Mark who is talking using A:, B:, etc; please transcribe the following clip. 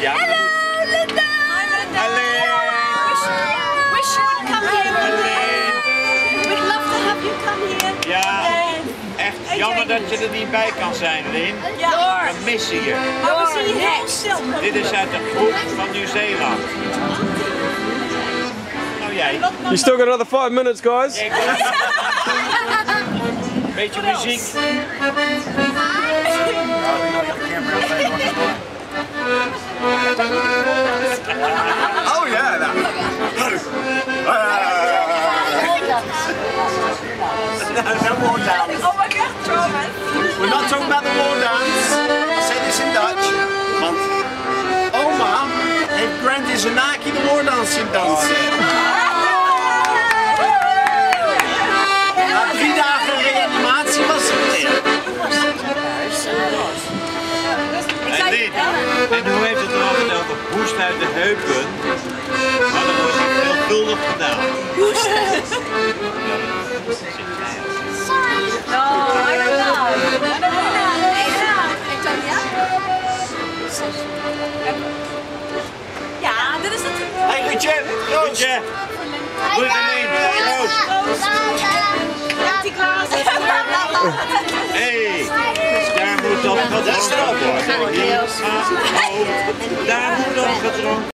A: Ja.
B: Hello, Linda!
C: Hi, Linda!
B: Wish you would come here. We'd love to have you come here.
A: Ja, echt jammer dat je er niet bij kan zijn, Lin.
B: Ja.
A: We missen je.
B: Maar we zien je heel stil.
A: Dit is uit de groep van Nieuw-Zeeland. Nou jij.
D: You still got another 5 minutes, guys.
A: Beetje muziek.
E: Oh yeah, that. No more dance.
C: Oh my god, Thomas.
E: We're not talking about the war dance. I say this in Dutch. Want oma heeft Grandy Zanaki de war dance zien dansen. Na 3 dagen reanimatie was ze weer.
A: En Lin, en hoe heeft het er altijd over hoest uit de heupen? Maar dan wordt het veelvuldig gedaan.
B: Hoest.
C: No, I don't know.
B: Ja, dit is het.
E: Hey, Rietje, Roos.
A: Goedje. Goed Lin. Roos.
B: Die glazen.
A: Hey, daar moet op gedronken worden. Daar moet op gedronken